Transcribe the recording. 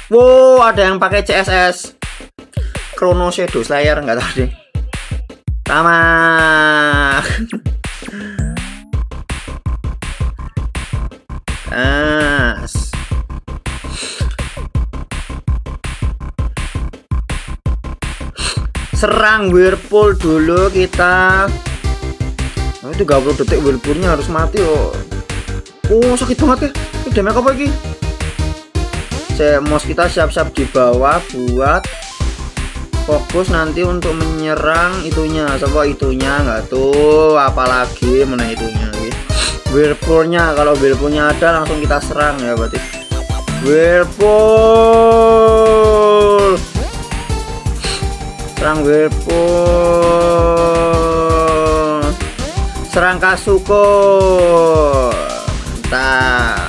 Wow, ada yang pakai CSS Chrono Shadow Slayer nggak tahu deh. Tamak. Serang Whirlpool dulu kita. Nah, 30 detik Whirlpoolnya harus mati. Oh sakit banget ya. Ini damage apa lagi? Mouse kita siap-siap di bawah buat fokus nanti untuk menyerang itunya. Coba itunya nggak tuh, apalagi mana itunya gitu. Whirlpoolnya, kalau Whirlpoolnya ada langsung kita serang ya berarti. Whirlpool, serang Whirlpool, serang Kasuko. Mantap.